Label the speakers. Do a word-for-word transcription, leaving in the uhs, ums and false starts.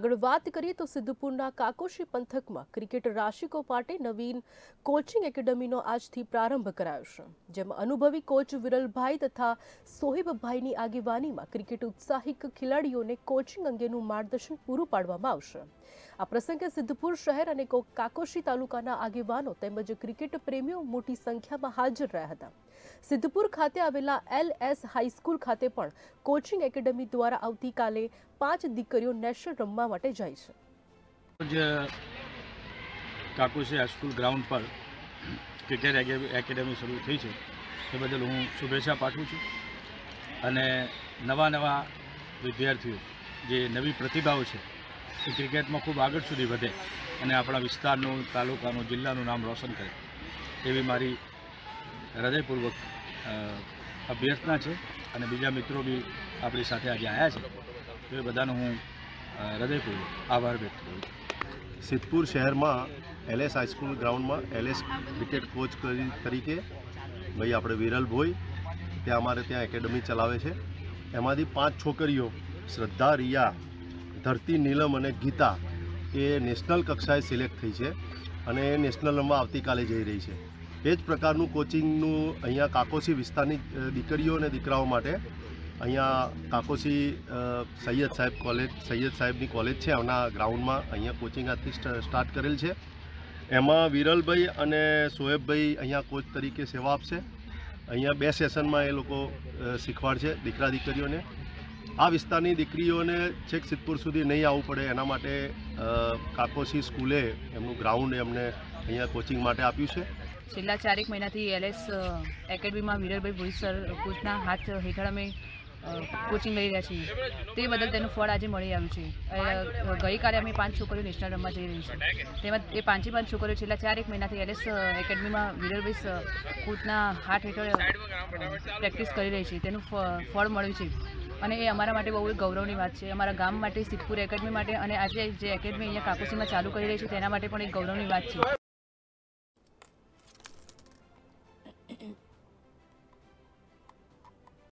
Speaker 1: આગળ વાત કરીએ તો સિદ્ધપુરના કાકોશી પંથકમાં ક્રિકેટ રસિકો માટે નવીન કોચિંગ એકેડમીનો આજથી પ્રારંભ કરાયો છે, જેમાં અનુભવી કોચ વિરલભાઈ તથા સોહેબભાઈની આગેવાનીમાં ક્રિકેટ ઉત્સાહિક ખેલાડીઓને કોચિંગ અંગેનું માર્ગદર્શન પૂરું પાડવામાં આવશે। આ પ્રસંગે સિદ્ધપુર શહેર અને કાકોશી તાલુકાના આગેવાનો તેમજ ક્રિકેટ પ્રેમીઓ મોટી સંખ્યામાં હાજર રહ્યા હતા। સિદ્ધપુર ખાતે આવેલા એલ એસ હાઈસ્કૂલ ખાતે પણ કોચિંગ એકેડમી દ્વારા આવતીકાલે પાંચ દીકરીઓ નેશનલ રમવા માટે જાય છે।
Speaker 2: કાકોશી હાઈસ્કૂલ ગ્રાઉન્ડ પર ક્રિકેટ એકેડમી શરૂ થઈ છે, તે બદલ હું શુભેચ્છા પાઠવું છું અને નવા નવા વિદ્યાર્થીઓ જે નવી પ્રતિભાઓ છે એ ક્રિકેટમાં ખૂબ આગળ સુધી વધે અને આપણા વિસ્તારનું, તાલુકાનું, જિલ્લાનું નામ રોશન કરે એવી મારી હૃદયપૂર્વક અભ્યર્થના છે અને બીજા મિત્રો બી આપણી સાથે આજે આવ્યા છે, તો એ બધાનો હું હૃદયપૂર્વક આભાર વ્યક્ત કરું છું।
Speaker 3: સિદ્ધપુર શહેરમાં એલ એસ હાઈસ્કૂલ ગ્રાઉન્ડમાં એલ એસ ક્રિકેટ કોચ તરીકે ભાઈ આપણે વિરલભાઈ ત્યાં અમારે ત્યાં એકેડમી ચલાવે છે। એમાંથી પાંચ છોકરીઓ શ્રદ્ધા, રિયા, ધરતી, નીલમ અને ગીતા એ નેશનલ કક્ષાએ સિલેક્ટ થઈ છે અને એ નેશનલ રમવા આવતીકાલે જઈ રહી છે। એ જ પ્રકારનું કોચિંગનું અહીંયા કાકોશી વિસ્તારની દીકરીઓ અને દીકરાઓ માટે અહીંયા કાકોશી સૈયદ સાહેબ કોલેજ સૈયદ સાહેબની કોલેજ છે, એમના ગ્રાઉન્ડમાં અહીંયા કોચિંગ આજથી સ્ટાર્ટ કરેલ છે। એમાં વિરલભાઈ અને સોહેબભાઈ અહીંયા કોચ તરીકે સેવા આપશે। અહીંયા બે સેશનમાં એ લોકો શીખવાડશે દીકરા દીકરીઓને। આ વિસ્તારની દીકરીઓને છેક સિદ્ધપુર સુધી નહીં આવવું પડે એના માટે કાકોશી સ્કૂલે એમનું ગ્રાઉન્ડ એમને અહીંયા કોચિંગ માટે આપ્યું છે।
Speaker 4: છેલ્લા ચારેક મહિનાથી એલ એસ એકેડમીમાં વિરલભાઈ ભોઈ સર કોચના હાથ હેઠળ અમે કોચિંગ લઈ રહ્યા છીએ, તે બદલ તેનું ફળ આજે મળી આવ્યું છે। ગઈકાલે અમે પાંચ છોકરીઓ નેશનલ રમવા જઈ રહી છે, તેમાં એ પાંચે પાંચ છોકરીઓ છેલ્લા ચારેક મહિનાથી એલ એસ એકેડમીમાં વિરલભાઈ કોચના હાથ હેઠળ પ્રેક્ટિસ કરી રહી છે, તેનું ફળ મળ્યું છે અને એ અમારા માટે બહુ ગૌરવની વાત છે। અમારા ગામ માટે, સિદ્ધપુર એકેડમી માટે અને આજે જે એકેડમી અહીંયા કાકોશીમાં ચાલુ કરી રહી છે તેના માટે પણ એક ગૌરવની વાત છે।